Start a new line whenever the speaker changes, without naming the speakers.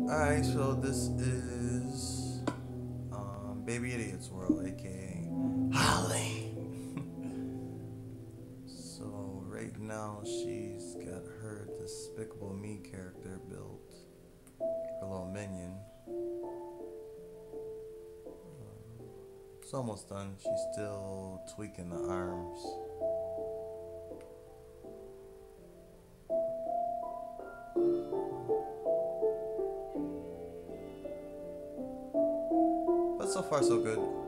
Alright, so this is Baby Idiot's World, aka Holly. So right now she's got her Despicable Me character built, her little minion. It's almost done. She's still tweaking the arms. But so far so good.